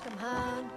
welcome, hon.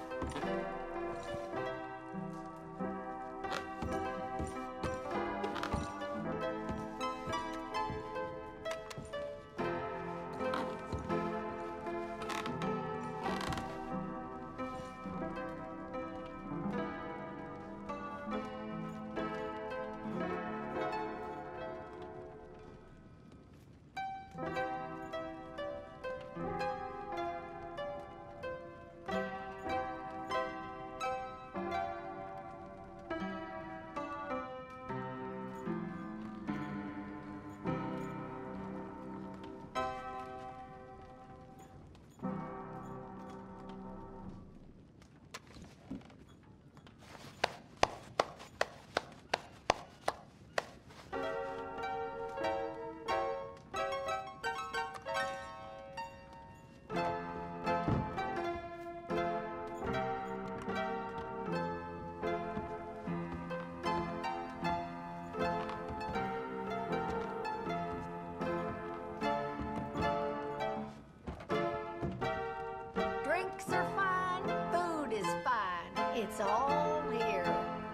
Drinks are fine, food is fine. It's all here.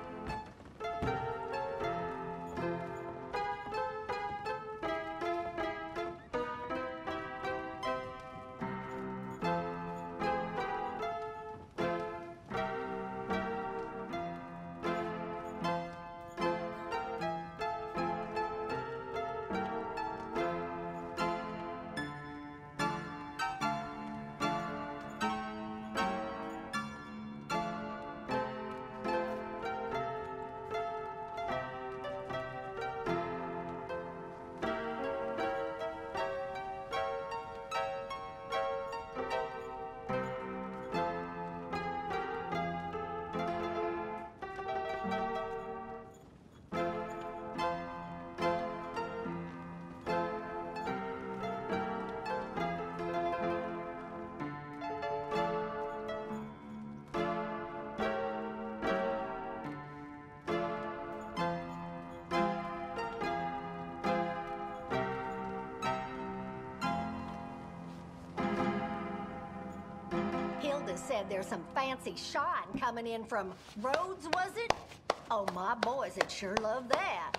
Hilda said there's some fancy shine coming in from Rhodes, was it? Oh, my boys would sure love that.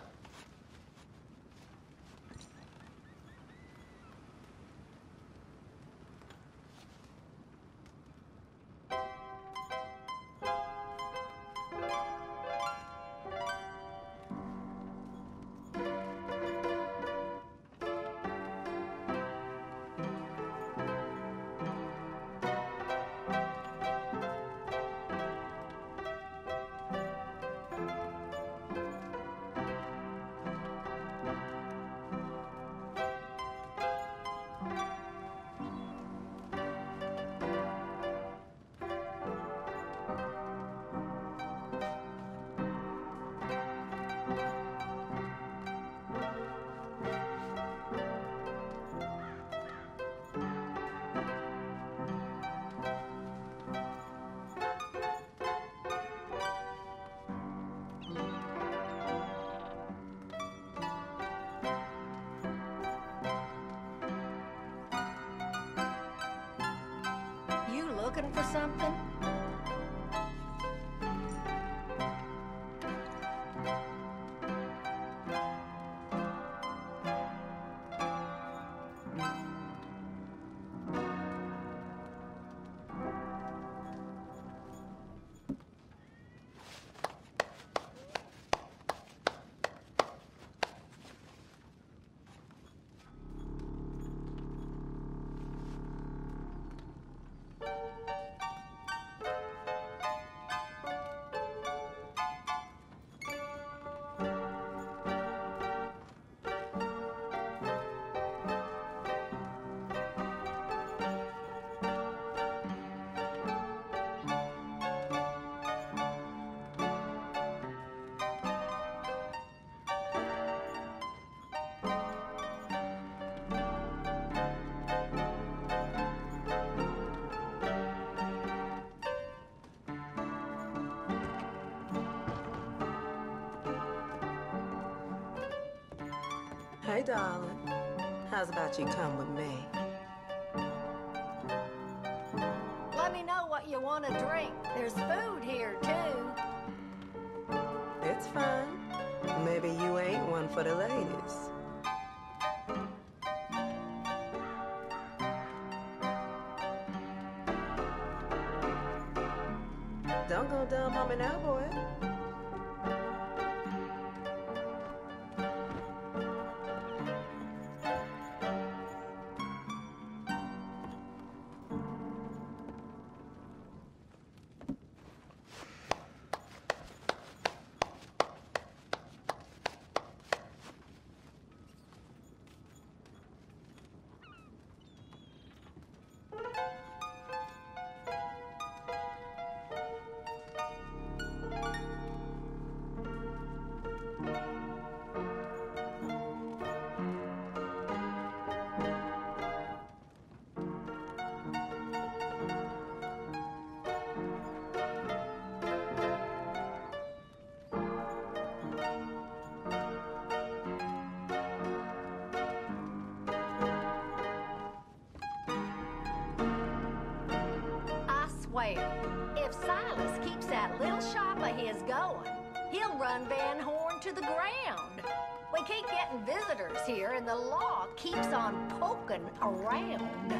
Looking for something? Hey, darling. How's about you come with me? Let me you want a drink? There's food here, too. It's fine. Maybe you ain't one for the ladies. Don't go dumb on me now, boy. If Silas keeps that little shop of his going, he'll run Van Horn to the ground. We keep getting visitors here, and the law keeps on poking around.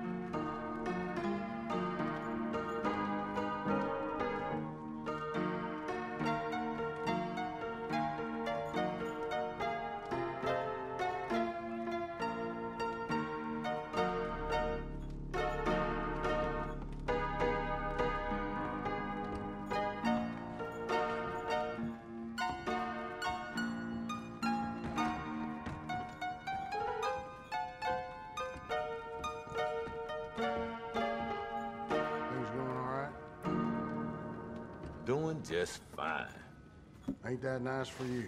Doing just fine. Ain't that nice for you?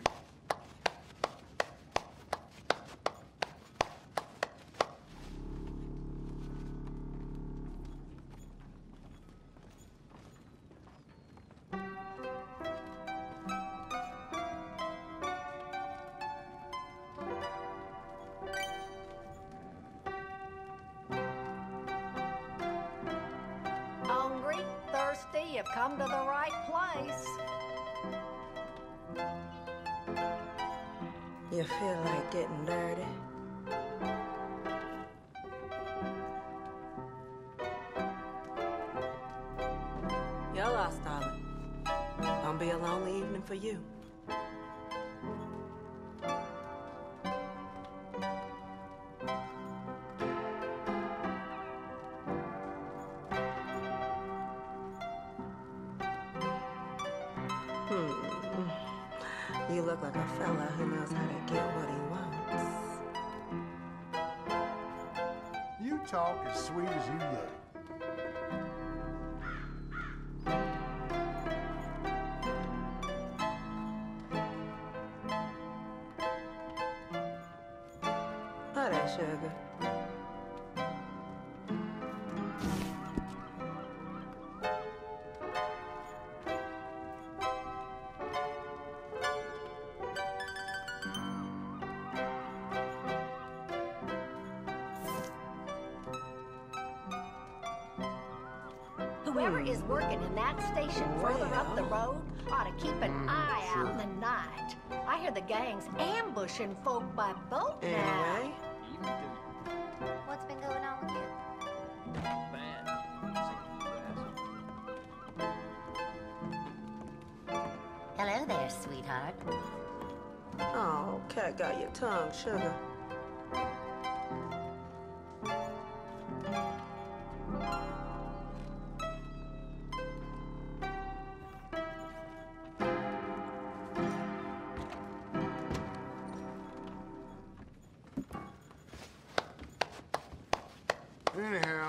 Hungry, thirsty, you've come to the right place. You feel like getting dirty? You're lost, darling. Gonna be a lonely evening for you. You look like a fella who knows how to get what he wants. You talk as sweet as you look. Hi there, sugar. Whoever is working in that station further up the road ought to keep an eye out in the night. I hear the gang's ambushing folk by boat now. Anyway, What's been going on with you? Hello there, sweetheart. oh, cat got your tongue, sugar. Anyhow,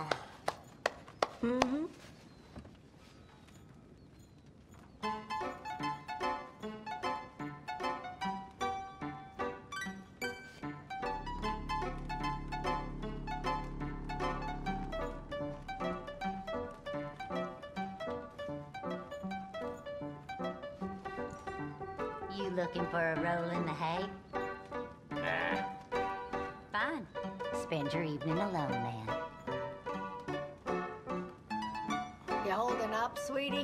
You looking for a roll in the hay? Nah. Fine. Spend your evening alone, then. You hold up, sweetie?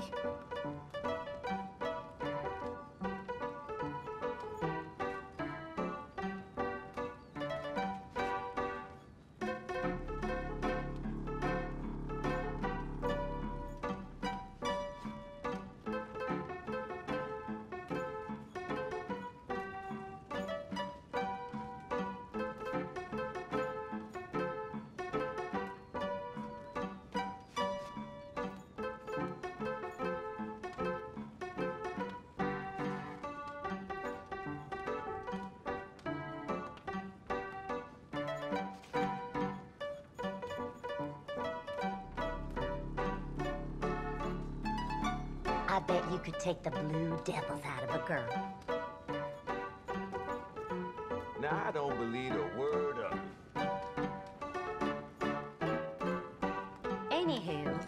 I bet you could take the blue devils out of a girl. Now, I don't believe a word of it. Anywho,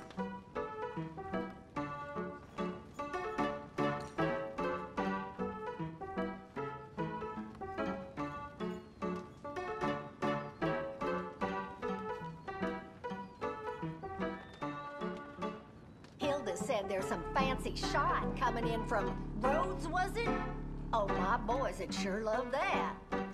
Hilda said there's some fancy shot coming in from Rhodes, was it? Oh, my boys would sure love that.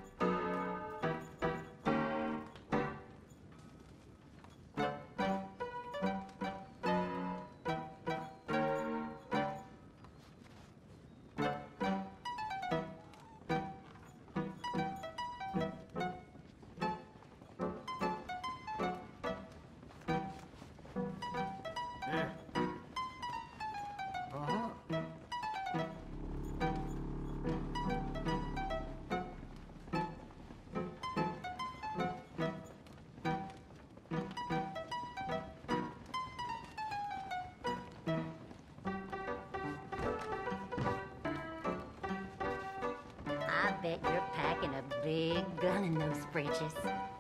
I bet you're packing a big gun in those breeches.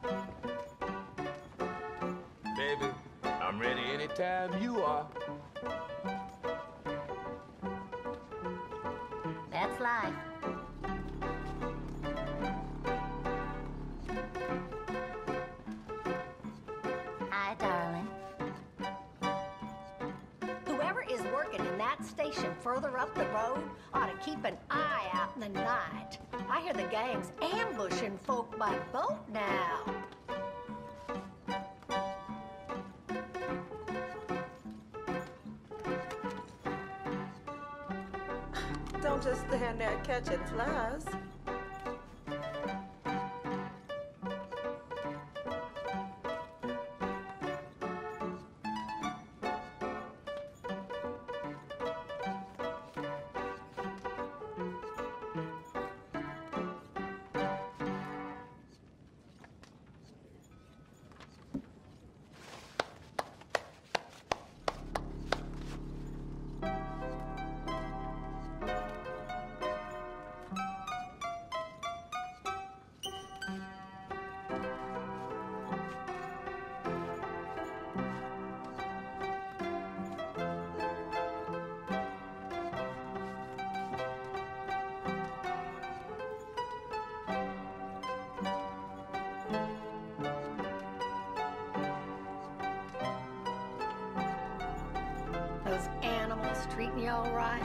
Baby, I'm ready anytime you are. That's life. Hi, darling. Whoever is working in that station further up the road ought to keep an eye out in the night. I hear the gang's ambushing folk by boat now. Don't just stand there catching flies. Those animals treating you all right?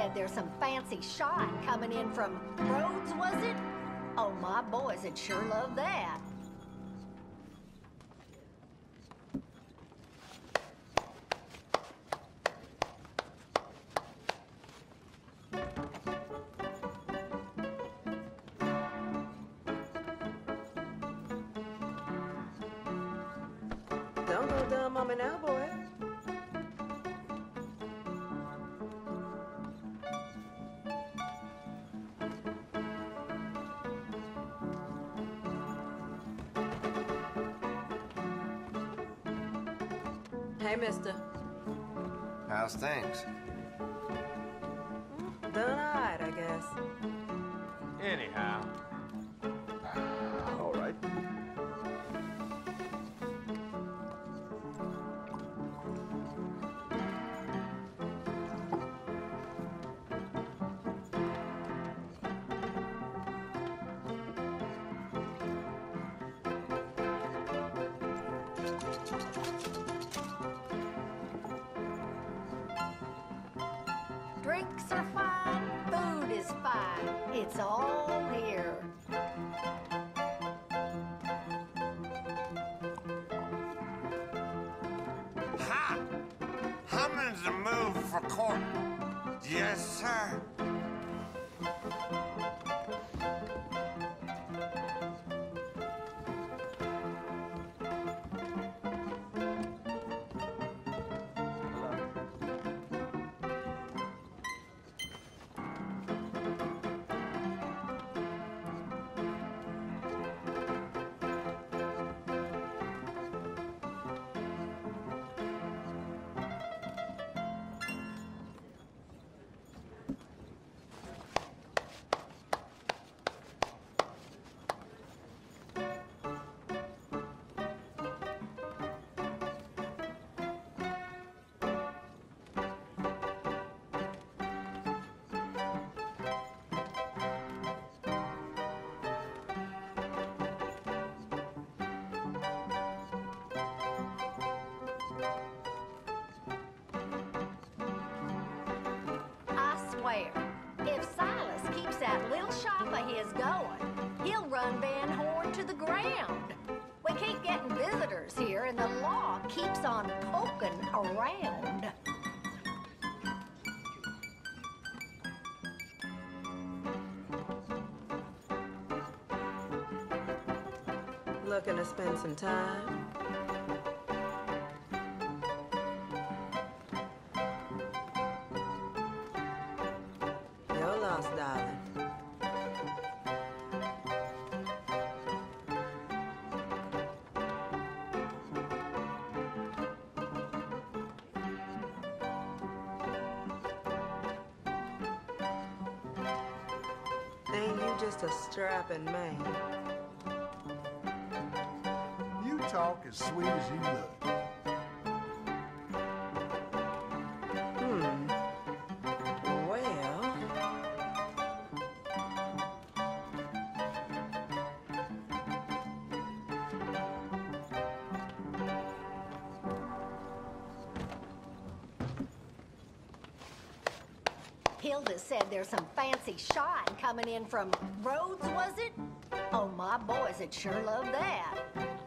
said there's some fancy shine coming in from Rhodes, was it? Oh, my boys would sure love that. Don't go dumb on me now, boy. Hey, mister. How's things? Done all right, I guess. Anyhow. All right. Drinks are fine, food is fine. It's all here. Ha! I'm in the mood for court. Yes, sir. If Silas keeps that little shop of his going, he'll run Van Horn to the ground. We keep getting visitors here, and the law keeps on poking around. Looking to spend some time? You're lost, darling. Ain't you just a strapping man? You talk as sweet as you look. Well, Hilda said there's some fancy shine coming in from Rhodes, was it? Oh, my boys would sure love that.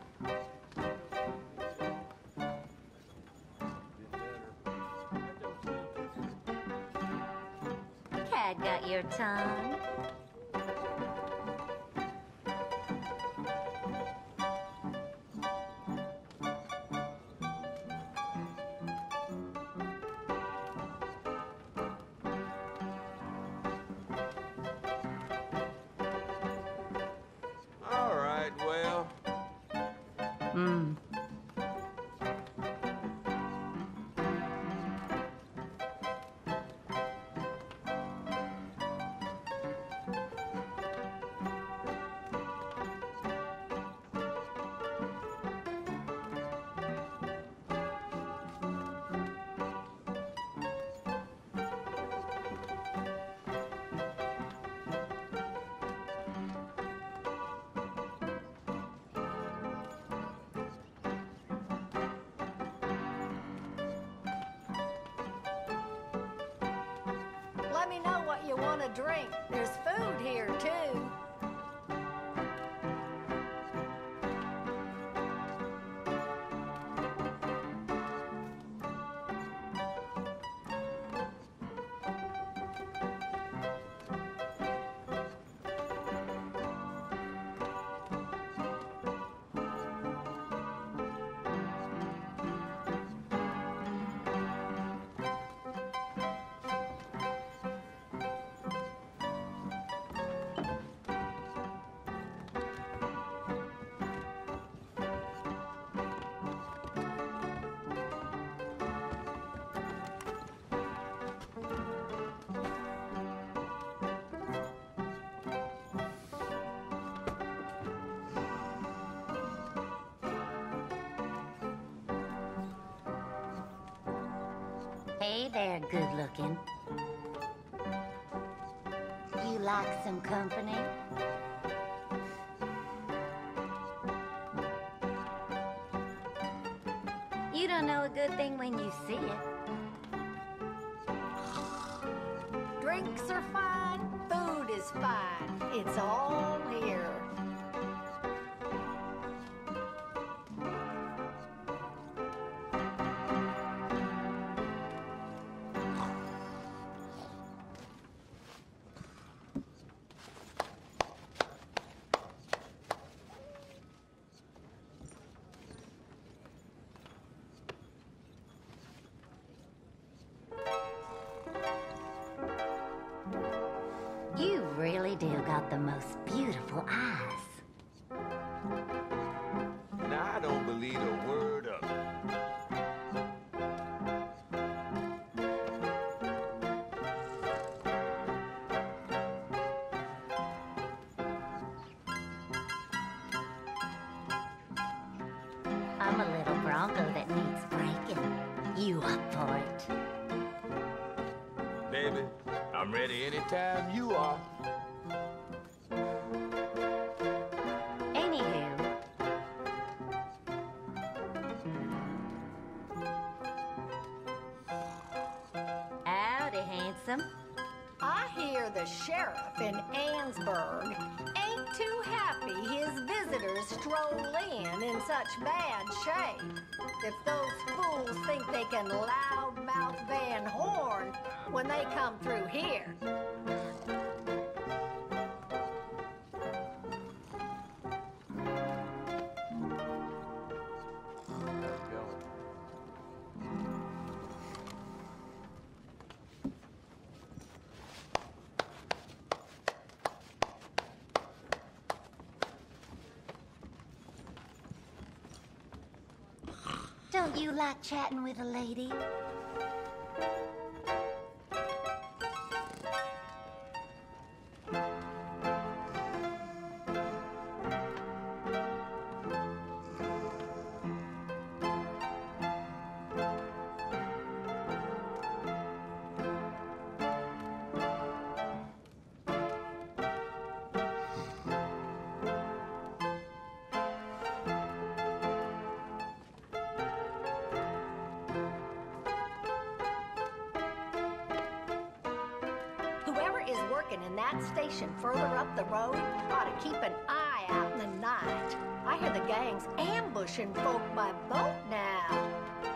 Cat got your tongue. All right, well. want a drink, there's food here, too. Hey there, good looking. You like some company? You don't know a good thing when you see it. Drinks are fine, food is fine. It's all here. You really do got the most beautiful eyes. Now, I don't believe a word of it. I'm a little bronco that needs breaking. You up for it? Baby, I'm ready anytime you are. Anywho. Howdy, handsome. I hear the sheriff in Ansburg ain't too happy his visitors stroll in such bad shape. If those fools think they can loudmouth Van Horn when they come through here. Don't you like chatting with a lady? Whoever is working in that station further up the road ought to keep an eye out in the night. I hear the gang's ambushing folk by boat now.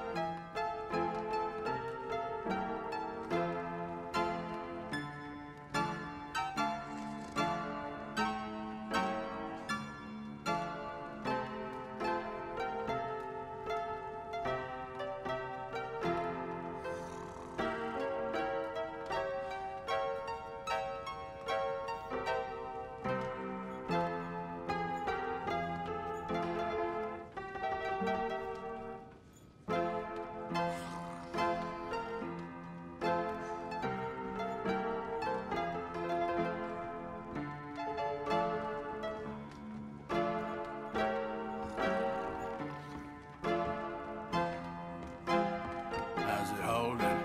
How's it holding?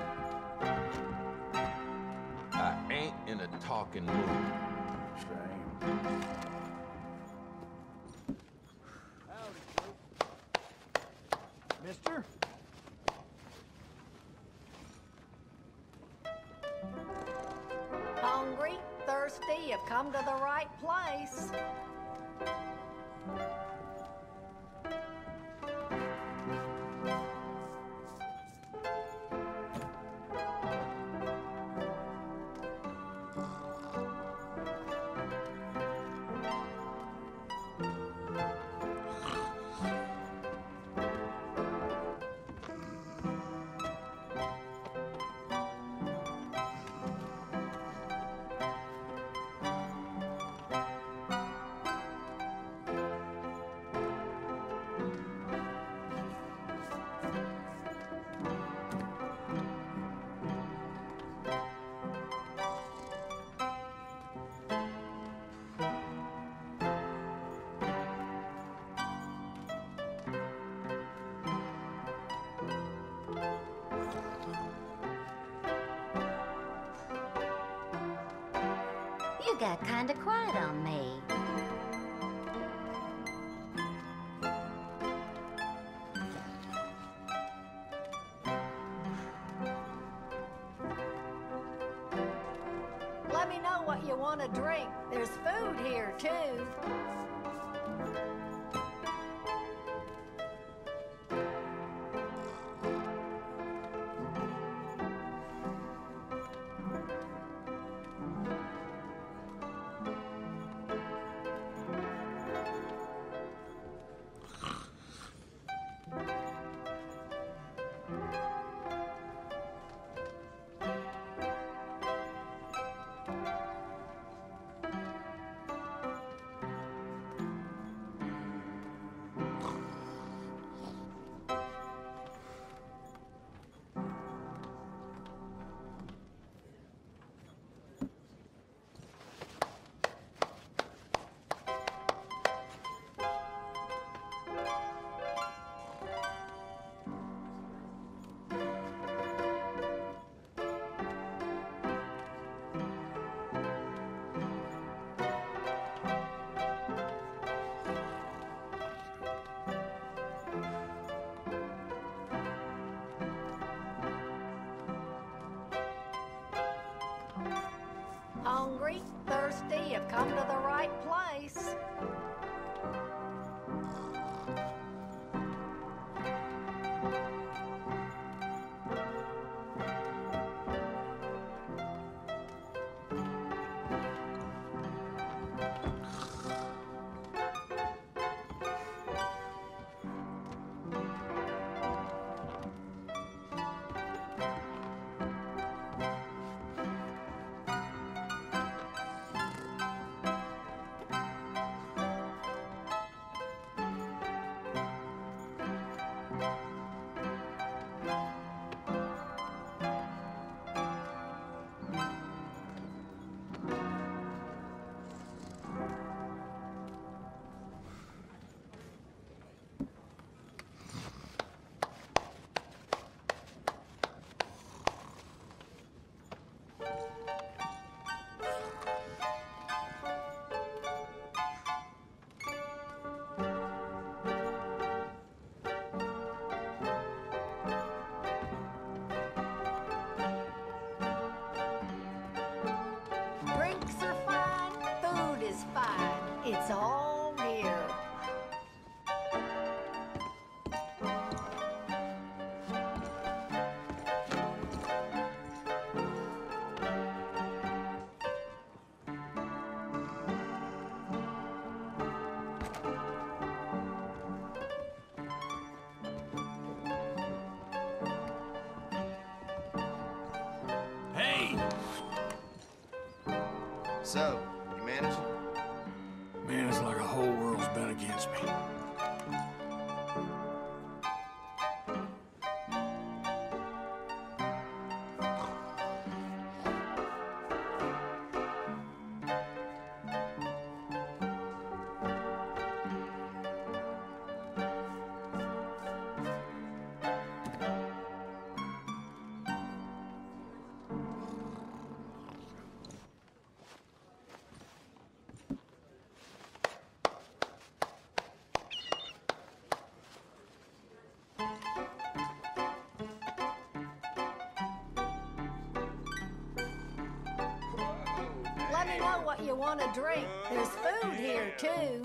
I ain't in a talking mood. Shame. Mister? Hungry? have come to the right place. You got kinda quiet on me. Let me know what you want to drink. There's food here, too. Hungry, thirsty, you've come to the right place. Drinks are fine, food is fine. It's all here. Hey! So, you managed? Man, it's like a whole world's been against me. let me know what you want to drink. There's food here, too.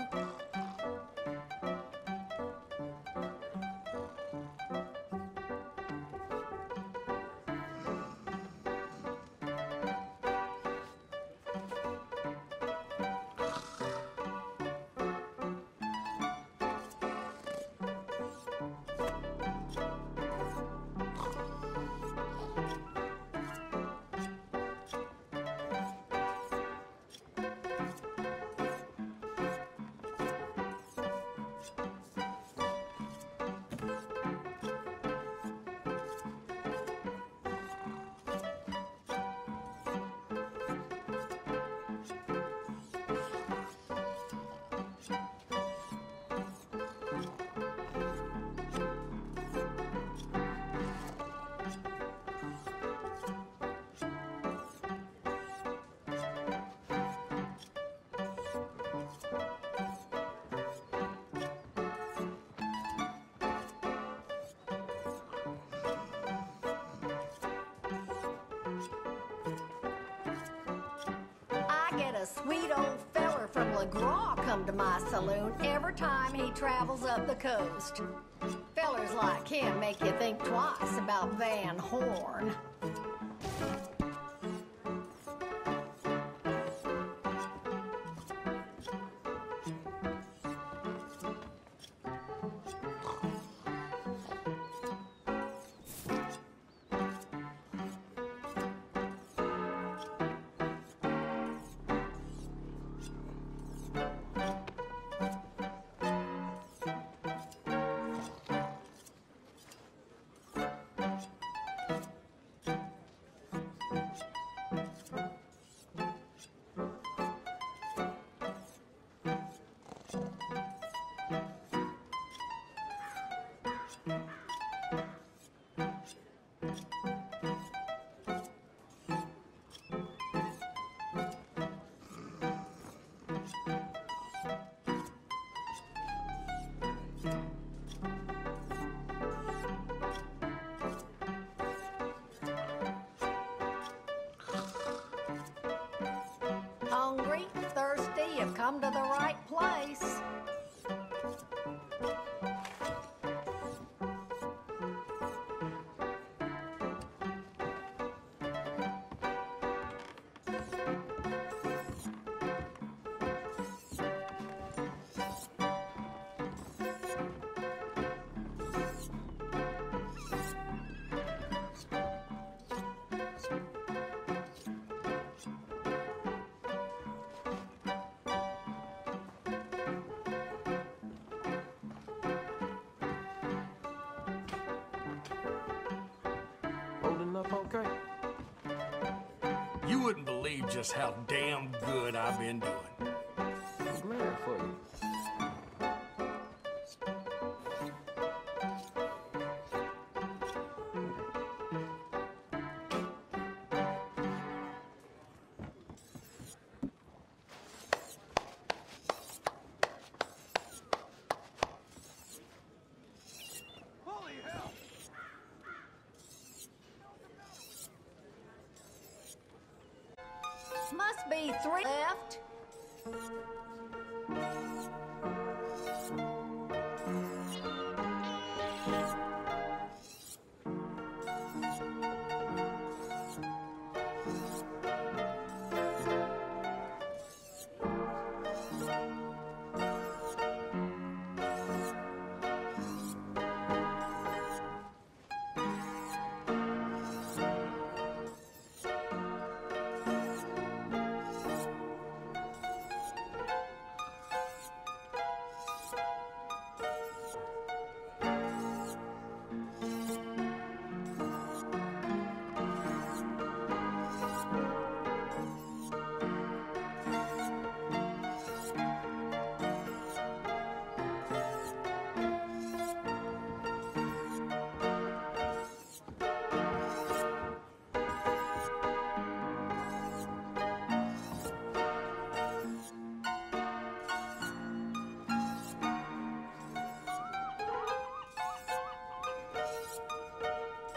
A sweet old feller from LaGraw come to my saloon every time he travels up the coast. Fellers like him make you think twice about Van Horn. Hungry, thirsty, you've come to the right place. Holding up okay? You wouldn't believe just how damn good I've been doing. I'm glad for you. Must be 3 left.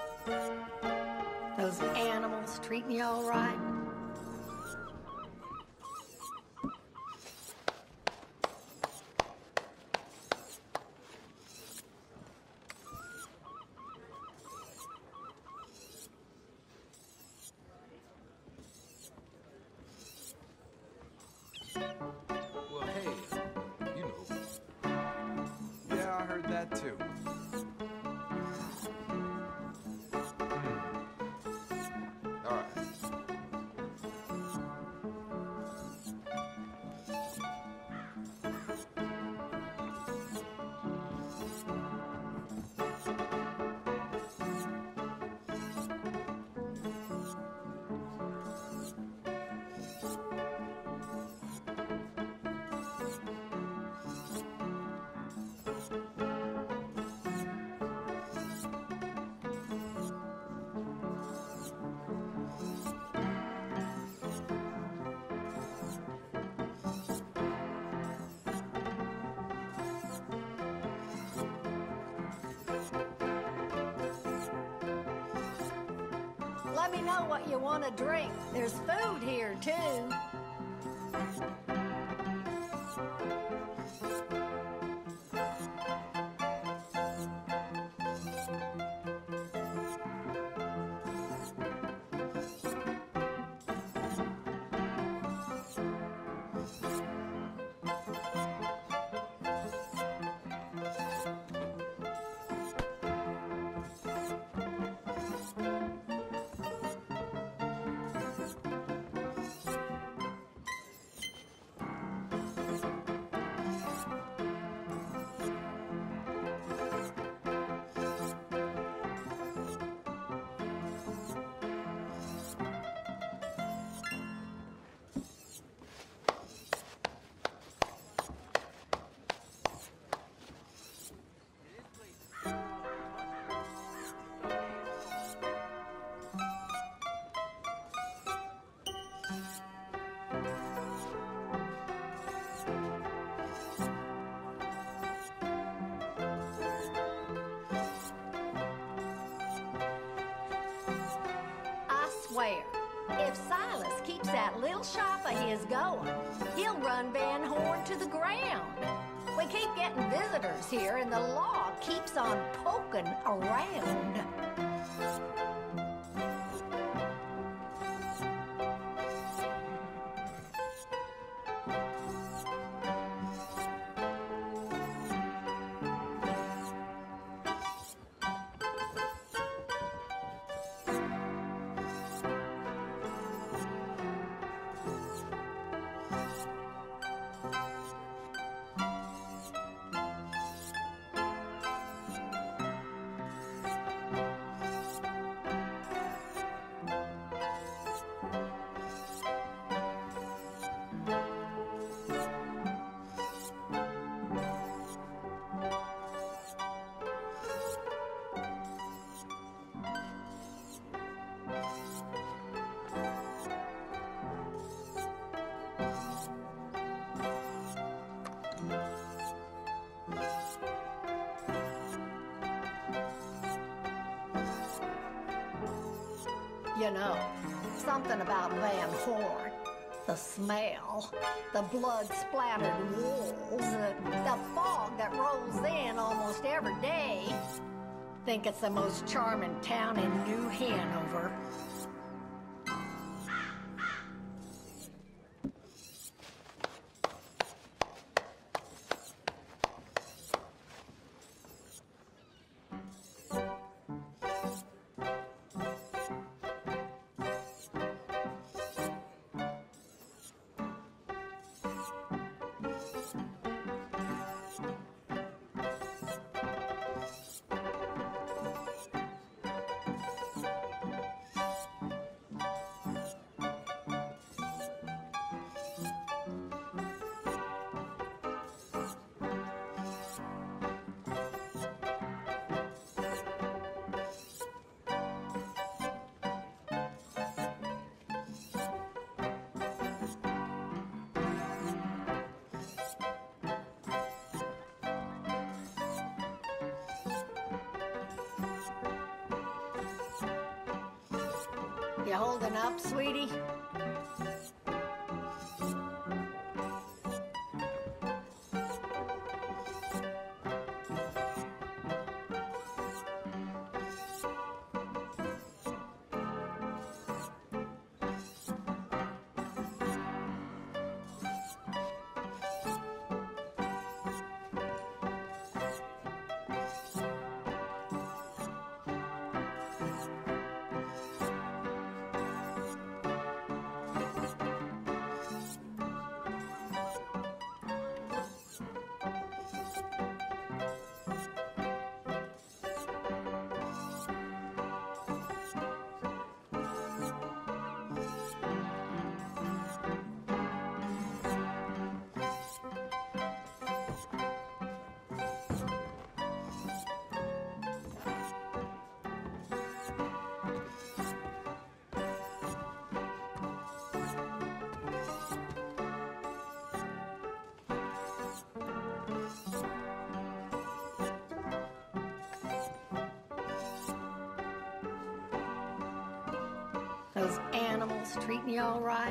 Those animals treating you all right? Let me know what you want to drink. There's food here, too. If Silas keeps that little shop of his going, he'll run Van Horn to the ground. We keep getting visitors here, and the law keeps on poking around. You know, something about Van Horn. The smell, the blood-splattered walls, the fog that rolls in almost every day. Think it's the most charming town in New Hanover. You holding up, sweetie? Those animals treating you all right?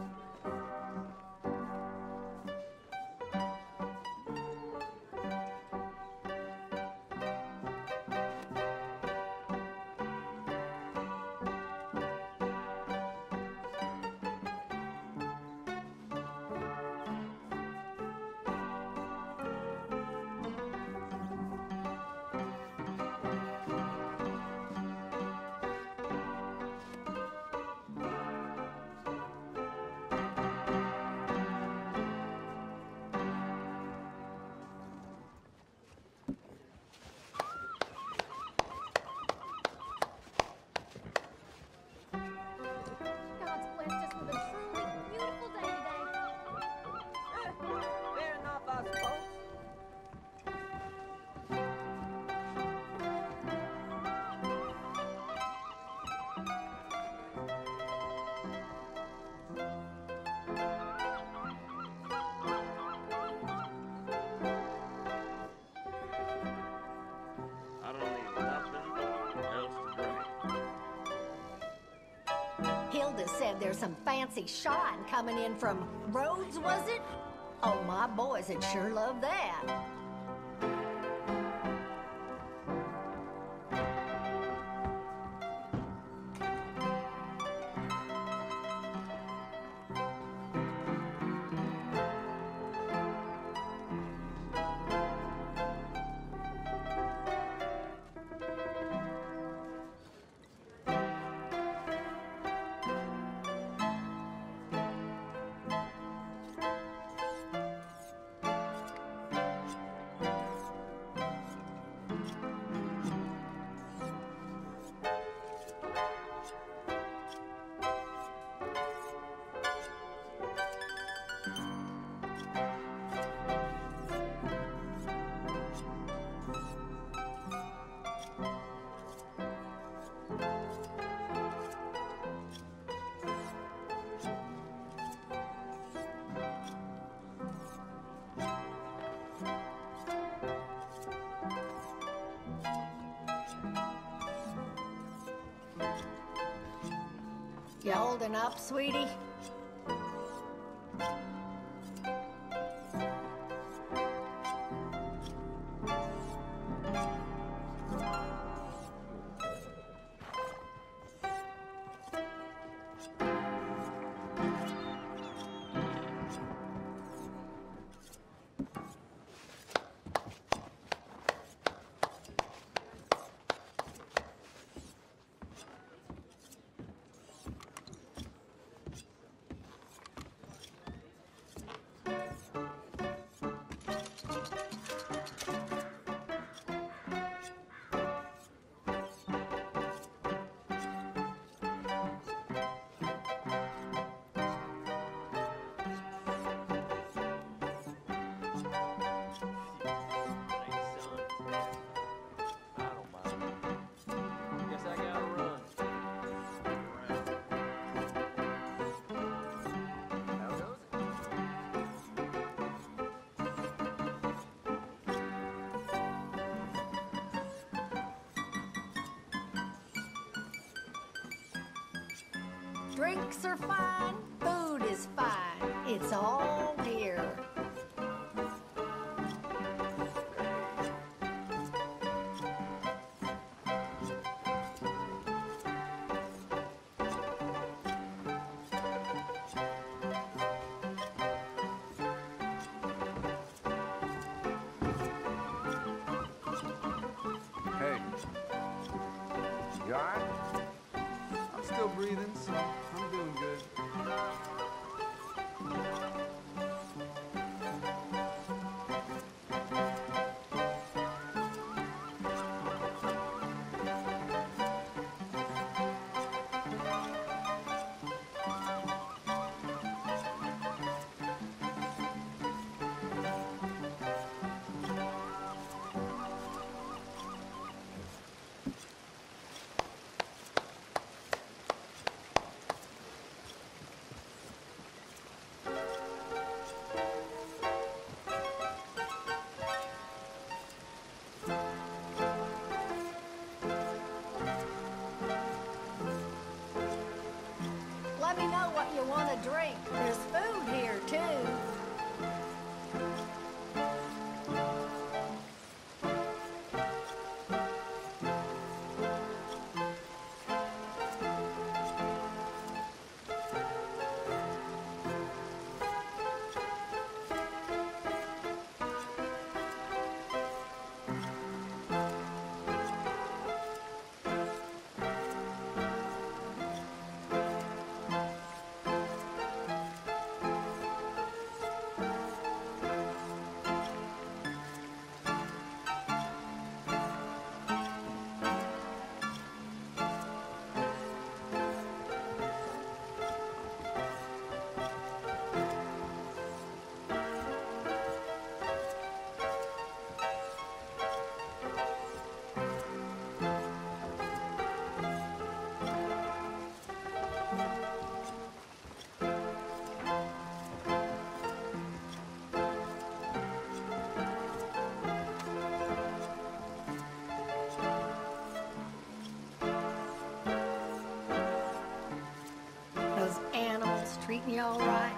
God's blessed us with a truly beautiful day today. Fair enough, I suppose. I don't need nothing else to drink. Hilda said there's some fancy shine coming in from Rhodes, was it? Oh, my boys would sure love that. You holding up, sweetie? Drinks are fine, food is fine. It's all here. Hey. You all right? I'm still breathing, so I'm doing good. me know what you want to drink. There's food here, too. Those animals treating you all right?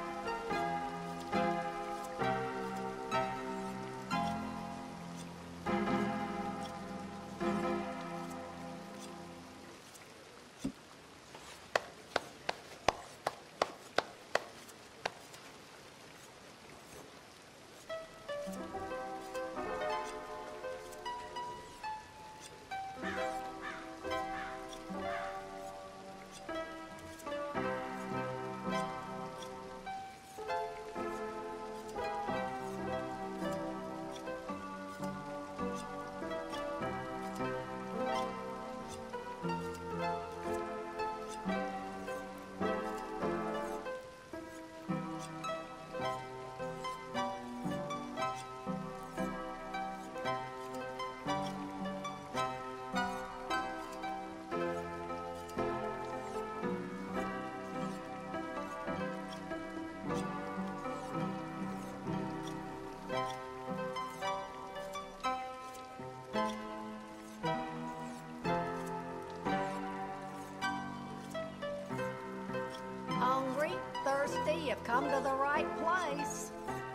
Hungry, thirsty, you've come to the right place.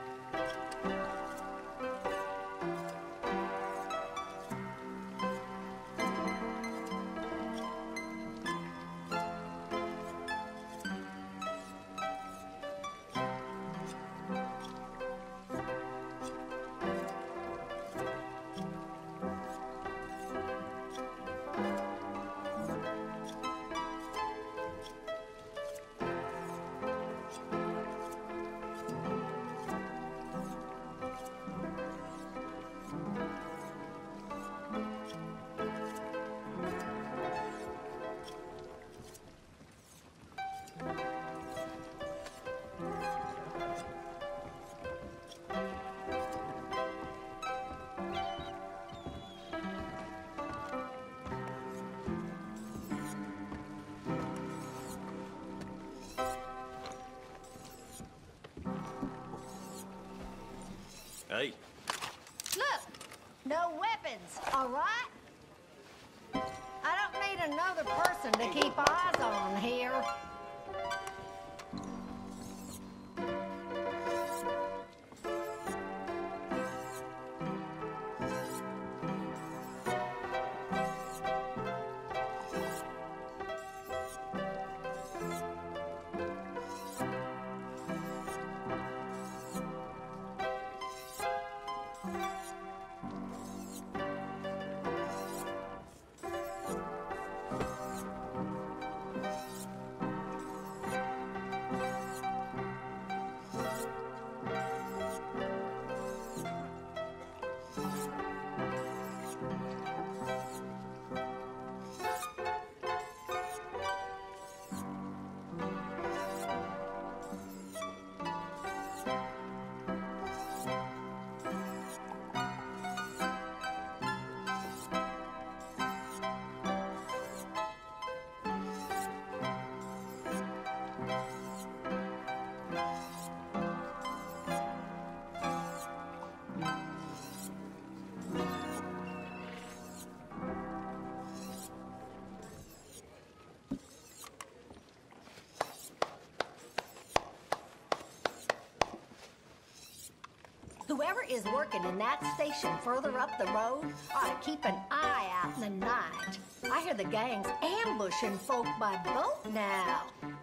Hey. Look, no weapons, all right? I don't need another person to keep eyes on here. Whoever is working in that station further up the road ought to keep an eye out in the night. I hear the gang's ambushing folk by boat now.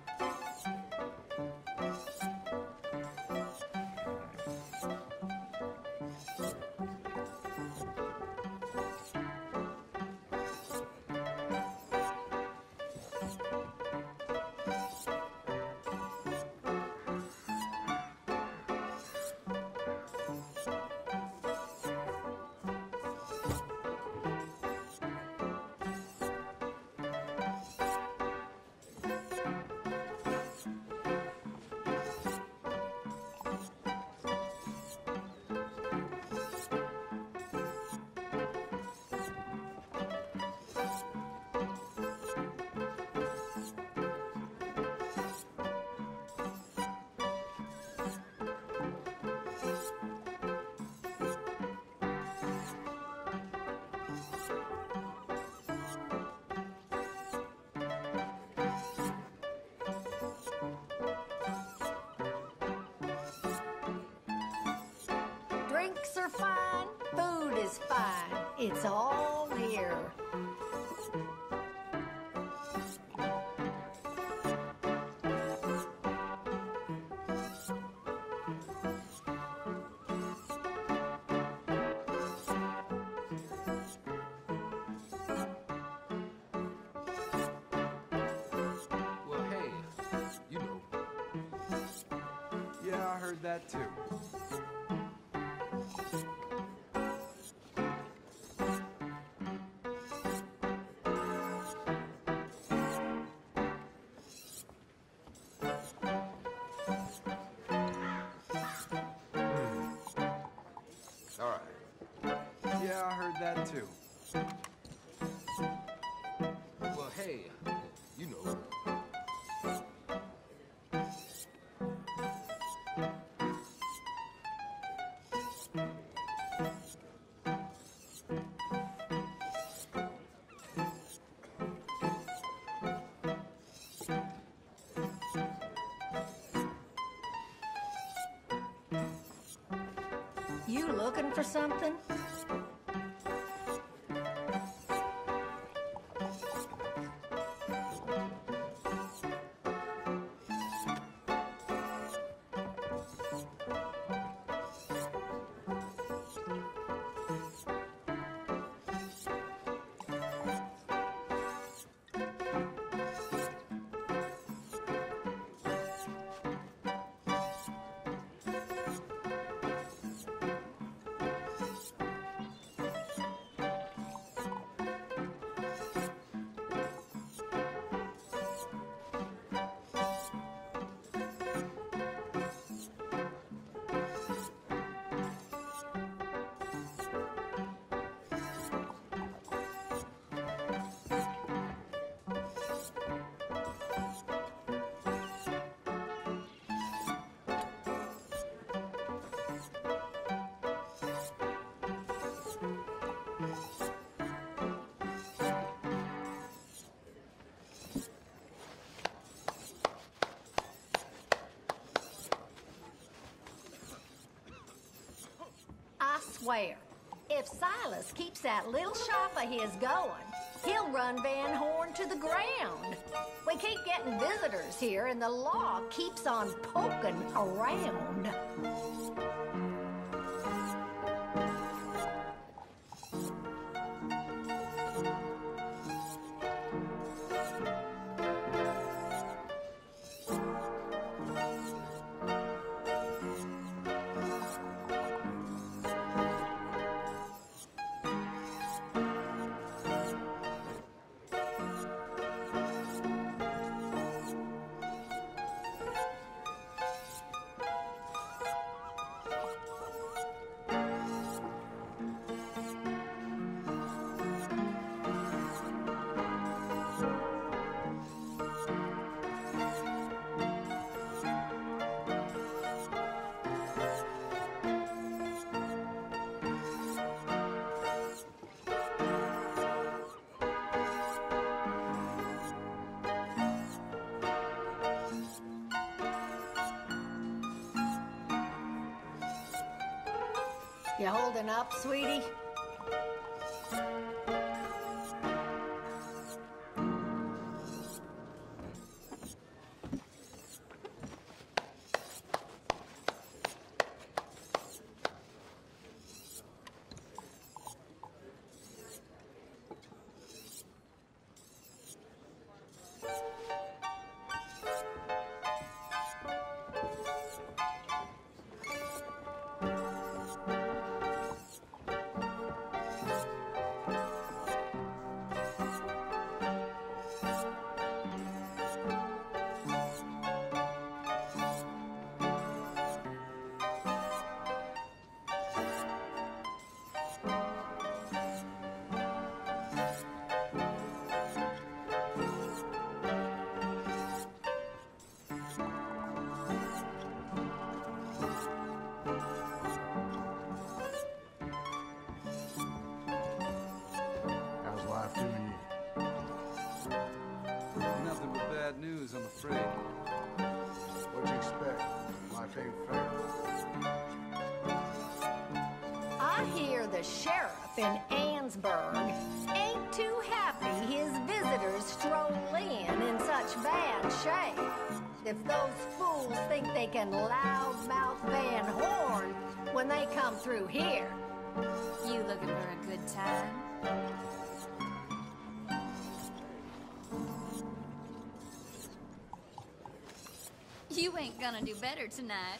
Drinks are fine, food is fine. It's all here. Well, hey, you know. Yeah, I heard that too. All right. Yeah, I heard that too. Well, hey, you know. You looking for something? I swear, if Silas keeps that little shop of his going, he'll run Van Horn to the ground. We keep getting visitors here, and the law keeps on poking around. You holding up, sweetie? How's life doing you? Nothing but bad news, I'm afraid. What'd you expect? Life ain't fair. I hear the sheriff in Ansburg ain't too happy his visitors stroll in such bad shape. If those fools think they can loudmouth Van Horn when they come through here. You looking for a good time? You ain't gonna do better tonight.